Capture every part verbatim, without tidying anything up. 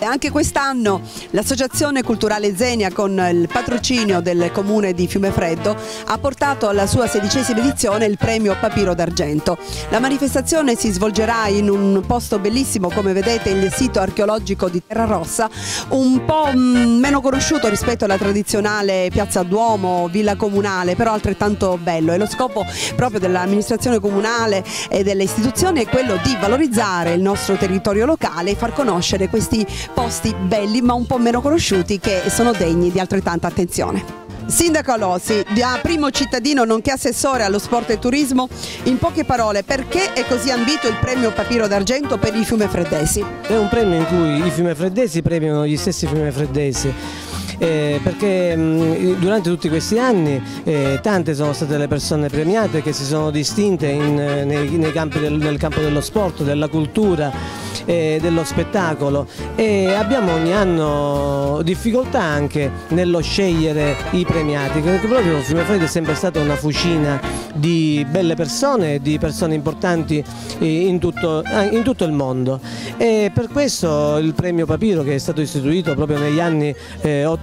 Anche quest'anno l'Associazione Culturale Zenia, con il patrocinio del Comune di Fiumefreddo, ha portato alla sua sedicesima edizione il premio Papiro d'Argento. La manifestazione si svolgerà in un posto bellissimo, come vedete, il sito archeologico di Terrarossa, un po' meno conosciuto rispetto alla tradizionale Piazza Duomo, Villa Comunale, però altrettanto bello. E lo scopo proprio dell'amministrazione comunale e delle istituzioni è quello di valorizzare il nostro territorio locale e far conoscere questi posti belli ma un po' meno conosciuti, che sono degni di altrettanta attenzione. Sindaco Alossi, da primo cittadino nonché assessore allo sport e turismo, in poche parole, perché è così ambito il premio Papiro d'Argento per i fiumefreddesi? È un premio in cui i fiumefreddesi premiano gli stessi fiumefreddesi. Eh, perché mh, durante tutti questi anni eh, tante sono state le persone premiate che si sono distinte in, nei, nei campi del, nel campo dello sport, della cultura, eh, dello spettacolo, e abbiamo ogni anno difficoltà anche nello scegliere i premiati, perché proprio Fiumefreddo è sempre stata una fucina di belle persone, di persone importanti in tutto, in tutto il mondo, e per questo il premio Papiro, che è stato istituito proprio negli anni eh, ottanta,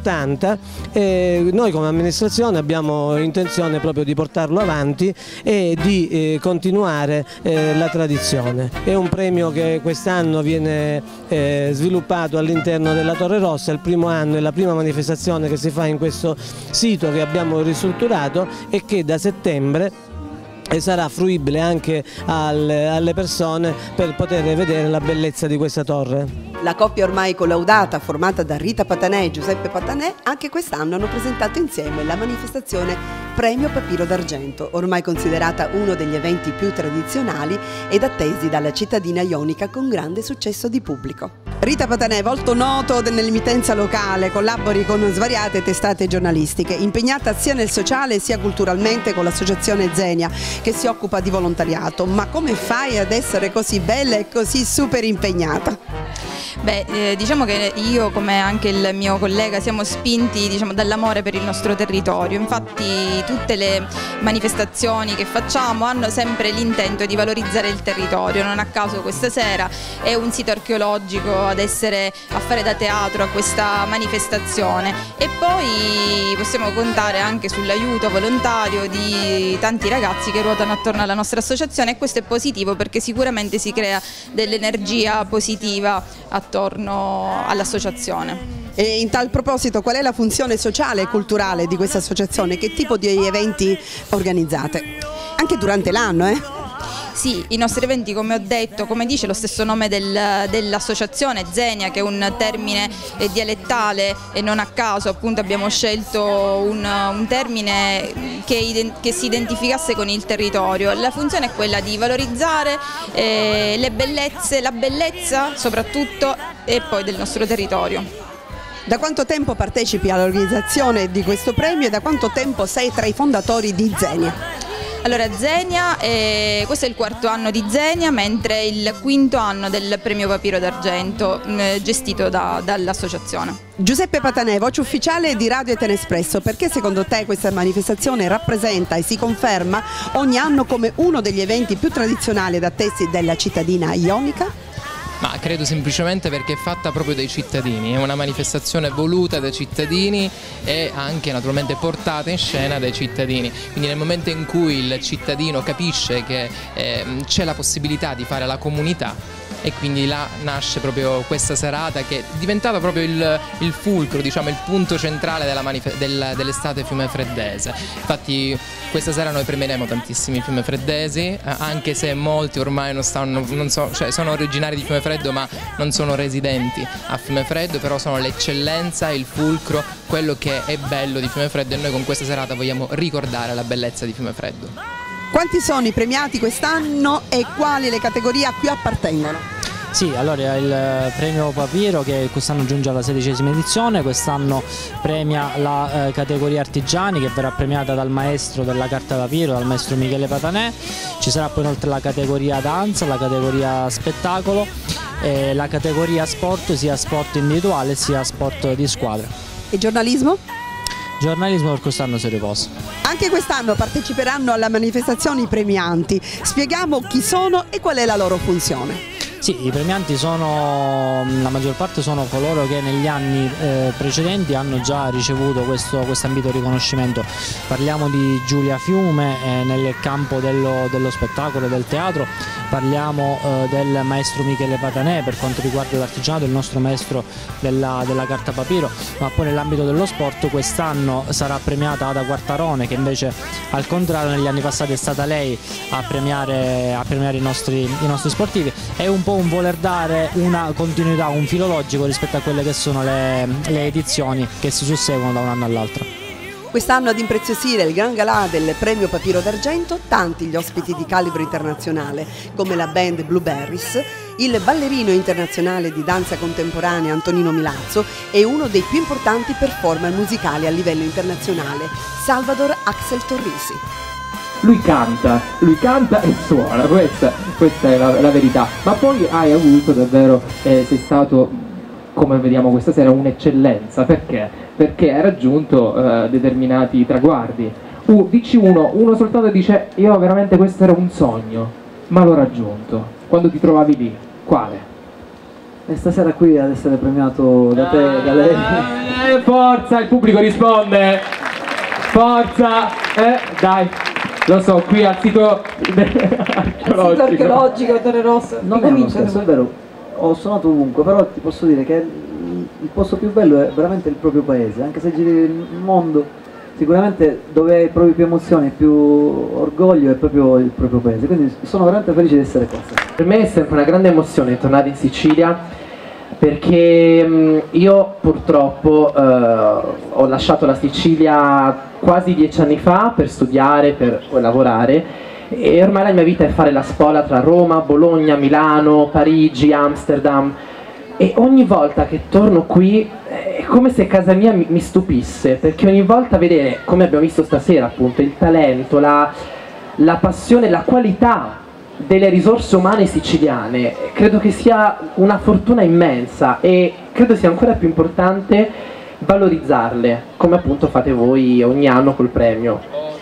eh, noi come amministrazione abbiamo intenzione proprio di portarlo avanti e di eh, continuare eh, la tradizione. È un premio che quest'anno viene eh, sviluppato all'interno della Torre Rossa, è il primo anno, è la prima manifestazione che si fa in questo sito che abbiamo ristrutturato e che da settembre e sarà fruibile anche alle, alle persone per poter vedere la bellezza di questa torre. La coppia ormai collaudata, formata da Rita Patanè e Giuseppe Patanè, anche quest'anno hanno presentato insieme la manifestazione Premio Papiro d'Argento, ormai considerata uno degli eventi più tradizionali ed attesi dalla cittadina ionica, con grande successo di pubblico. Rita Patanè, volto noto nell'emittenza locale, collabori con svariate testate giornalistiche, impegnata sia nel sociale sia culturalmente con l'associazione Zenia, che si occupa di volontariato. Ma come fai ad essere così bella e così super impegnata? Beh, eh, diciamo che io, come anche il mio collega, siamo spinti, diciamo, dall'amore per il nostro territorio. Infatti tutte le manifestazioni che facciamo hanno sempre l'intento di valorizzare il territorio. Non a caso questa sera è un sito archeologico ad essere, a fare da teatro a questa manifestazione, e poi possiamo contare anche sull'aiuto volontario di tanti ragazzi che ruotano attorno alla nostra associazione, e questo è positivo perché sicuramente si crea dell'energia positiva attorno all'associazione. E in tal proposito, qual è la funzione sociale e culturale di questa associazione? Che tipo di eventi organizzate? Anche durante l'anno, eh? Sì, i nostri eventi, come ho detto, come dice lo stesso nome del, dell'associazione, Zenia, che è un termine eh, dialettale, e non a caso appunto abbiamo scelto un, un termine che, che si identificasse con il territorio. La funzione è quella di valorizzare eh, le bellezze, la bellezza soprattutto, e poi del nostro territorio. Da quanto tempo partecipi all'organizzazione di questo premio e da quanto tempo sei tra i fondatori di Zenia? Allora, Zenia, eh, questo è il quarto anno di Zenia, mentre il quinto anno del premio Papiro d'Argento, eh, gestito da, dall'associazione. Giuseppe Patanè, voce ufficiale di Radio Etenespresso, perché secondo te questa manifestazione rappresenta e si conferma ogni anno come uno degli eventi più tradizionali ed attesi della cittadina ionica? Ma credo semplicemente perché è fatta proprio dai cittadini, è una manifestazione voluta dai cittadini e anche naturalmente portata in scena dai cittadini, quindi nel momento in cui il cittadino capisce che eh, c'è la possibilità di fare la comunità, e quindi là nasce proprio questa serata che è diventata proprio il, il fulcro, diciamo il punto centrale del, dell'estate fiumefreddese. Infatti questa sera noi premieremo tantissimi fiumefreddesi, eh, anche se molti ormai non stanno, non so, cioè sono originari di Fiumefreddo ma non sono residenti a Fiumefreddo, però sono l'eccellenza, il fulcro, quello che è bello di Fiumefreddo, e noi con questa serata vogliamo ricordare la bellezza di Fiumefreddo. Quanti sono i premiati quest'anno e quali le categorie a cui appartengono? Sì, allora il premio Papiro, che quest'anno giunge alla sedicesima edizione, quest'anno premia la eh, categoria artigiani, che verrà premiata dal maestro della carta Papiro, dal maestro Michele Patanè. Ci sarà poi inoltre la categoria danza, la categoria spettacolo e la categoria sport, sia sport individuale sia sport di squadra. E giornalismo? Giornalismo per quest'anno si riposa. Anche quest'anno parteciperanno alla manifestazione i premianti. Spieghiamo chi sono e qual è la loro funzione. Sì, i premianti sono, la maggior parte sono coloro che negli anni eh, precedenti hanno già ricevuto questo ambito riconoscimento. Parliamo di Giulia Fiume eh, nel campo dello, dello spettacolo e del teatro, parliamo eh, del maestro Michele Patanè per quanto riguarda l'artigianato, il nostro maestro della, della carta papiro, ma poi nell'ambito dello sport quest'anno sarà premiata Ada Quartarone, che invece al contrario negli anni passati è stata lei a premiare, a premiare i, nostri, i nostri sportivi. È un po' un voler dare una continuità, un filo logico rispetto a quelle che sono le, le edizioni che si susseguono da un anno all'altro. Quest'anno ad impreziosire il Gran Galà del Premio Papiro d'Argento tanti gli ospiti di calibro internazionale, come la band Blueberries, il ballerino internazionale di danza contemporanea Antonino Milazzo e uno dei più importanti performer musicali a livello internazionale, Salvador Axel Torrisi. Lui canta, lui canta e suona, questa, questa è la, la verità, ma poi hai avuto davvero, eh, sei stato, come vediamo questa sera, un'eccellenza. Perché? Perché hai raggiunto eh, determinati traguardi. Uh, dici uno, uno soltanto dice io veramente questo era un sogno, ma l'ho raggiunto. Quando ti trovavi lì, quale? E stasera qui ad essere premiato da te, da lei. Eh, forza, il pubblico risponde, forza, eh, dai. Lo so, qui al sito archeologico. Sito archeologico, Torre Rossa. Non è uno scherzo, è vero, ho suonato ovunque, però ti posso dire che il posto più bello è veramente il proprio paese, anche se giri il mondo, sicuramente dove hai proprio più emozioni, più orgoglio è proprio il proprio paese, quindi sono veramente felice di essere qua. Per me è sempre una grande emozione tornare in Sicilia, perché mh, io purtroppo eh, ho lasciato la Sicilia quasi dieci anni fa per studiare, per poi lavorare, e ormai la mia vita è fare la spola tra Roma, Bologna, Milano, Parigi, Amsterdam, e ogni volta che torno qui è come se casa mia mi, mi stupisse, perché ogni volta vedere, come abbiamo visto stasera appunto, il talento, la, la passione, la qualità delle risorse umane siciliane, credo che sia una fortuna immensa e credo sia ancora più importante valorizzarle, come appunto fate voi ogni anno col premio.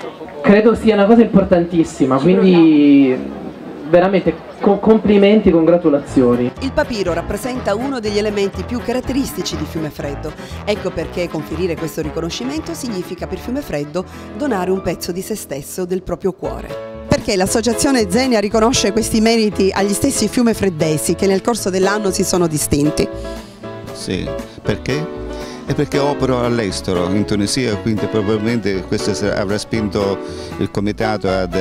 Credo sia una cosa importantissima, quindi veramente co complimenti, congratulazioni. Il papiro rappresenta uno degli elementi più caratteristici di Fiumefreddo. Ecco perché conferire questo riconoscimento significa per Fiumefreddo donare un pezzo di se stesso, del proprio cuore. Perché l'associazione Zenia riconosce questi meriti agli stessi fiumefreddesi che nel corso dell'anno si sono distinti? Sì, perché? È perché opero all'estero, in Tunisia, quindi probabilmente questo avrà spinto il comitato ad,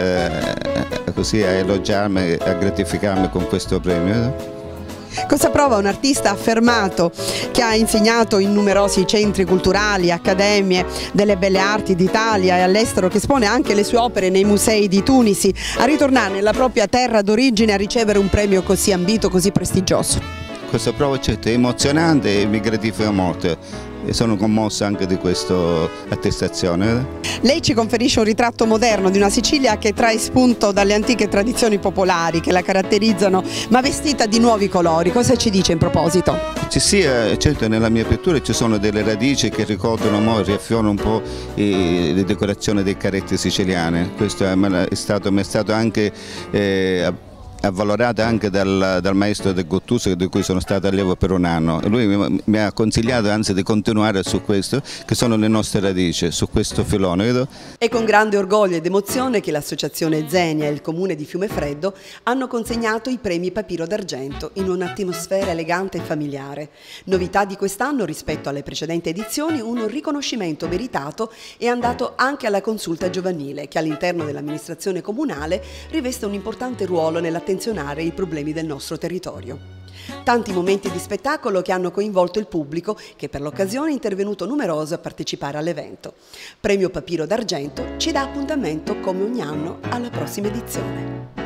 eh, così, a elogiarmi, a gratificarmi con questo premio. Cosa prova un artista affermato che ha insegnato in numerosi centri culturali, accademie delle belle arti d'Italia e all'estero, che espone anche le sue opere nei musei di Tunisi, a ritornare nella propria terra d'origine a ricevere un premio così ambito, così prestigioso? Questa prova certo è emozionante e mi gratifica molto. E sono commosso anche di questa attestazione. Lei ci conferisce un ritratto moderno di una Sicilia che trae spunto dalle antiche tradizioni popolari che la caratterizzano, ma vestita di nuovi colori. Cosa ci dice in proposito? Ci sia, certo, nella mia pittura ci sono delle radici che ricordano, riaffiorano un po' eh, le decorazioni dei carretti siciliane. Questo è, è, stato, è stato anche eh, avvalorata anche dal, dal maestro del Gottuso, di cui sono stato allievo per un anno. E lui mi, mi ha consigliato anzi di continuare su questo, che sono le nostre radici, su questo filone. Vedo? È con grande orgoglio ed emozione che l'associazione Zenia e il comune di Fiumefreddo hanno consegnato i premi Papiro d'Argento in un'atmosfera elegante e familiare. Novità di quest'anno rispetto alle precedenti edizioni, un riconoscimento meritato è andato anche alla consulta giovanile, che all'interno dell'amministrazione comunale riveste un importante ruolo nell'attenzione i problemi del nostro territorio. Tanti momenti di spettacolo che hanno coinvolto il pubblico, che per l'occasione è intervenuto numeroso a partecipare all'evento. Premio Papiro d'Argento ci dà appuntamento come ogni anno alla prossima edizione.